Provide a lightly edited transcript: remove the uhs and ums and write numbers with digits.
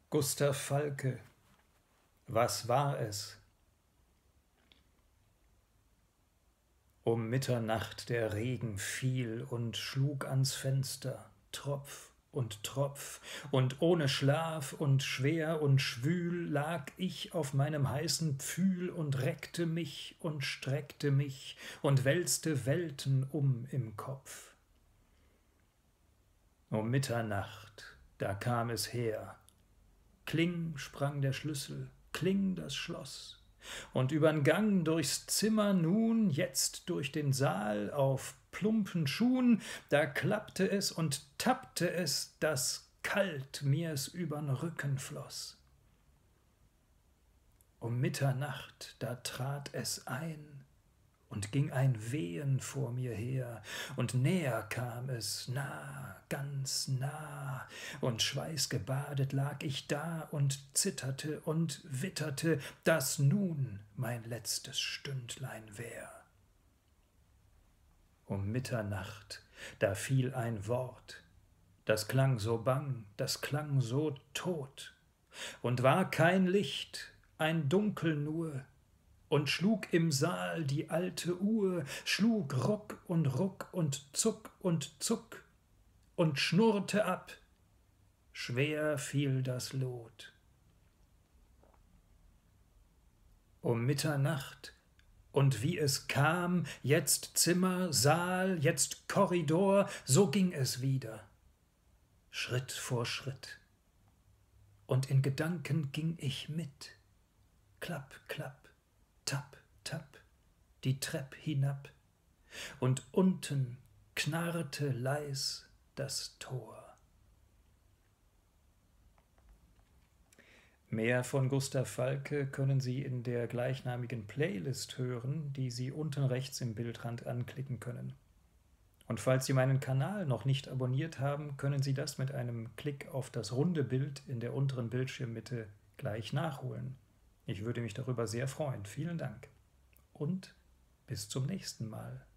Gustav Falke, was war es? Um Mitternacht der Regen fiel und schlug ans Fenster, Tropf und Tropf, und ohne Schlaf und schwer und schwül lag ich auf meinem heißen Pfühl und reckte mich und streckte mich und wälzte Welten im Kopf. Um Mitternacht, da kam es her, kling sprang der Schlüssel, kling das Schloss, und übern Gang durchs Zimmer nun, jetzt durch den Saal auf plumpen Schuhn, da klappte es und tappte es, daß kalt mir's übern Rücken floß. Um Mitternacht, da trat es ein und ging ein Wehen vor mir her, und näher kam es, nah, ganz nah, und schweißgebadet lag ich da und zitterte und witterte, dass nun mein letztes Stündlein wär. Um Mitternacht, da fiel ein Wort, das klang so bang, das klang so tot, und war kein Licht, ein Dunkel nur, und schlug im Saal die alte Uhr, schlug ruck und zuck und zuck und schnurrte ab. Schwer fiel das Lot. Um Mitternacht, und wie es kam, jetzt Zimmer, Saal, jetzt Korridor, so ging es wieder, Schritt vor Schritt. Und in Gedanken ging ich mit, klapp, klapp, tapp, tapp, die Trepp hinab, und unten knarrte leis das Tor. Mehr von Gustav Falke können Sie in der gleichnamigen Playlist hören, die Sie unten rechts im Bildrand anklicken können. Und falls Sie meinen Kanal noch nicht abonniert haben, können Sie das mit einem Klick auf das runde Bild in der unteren Bildschirmmitte gleich nachholen. Ich würde mich darüber sehr freuen. Vielen Dank und bis zum nächsten Mal.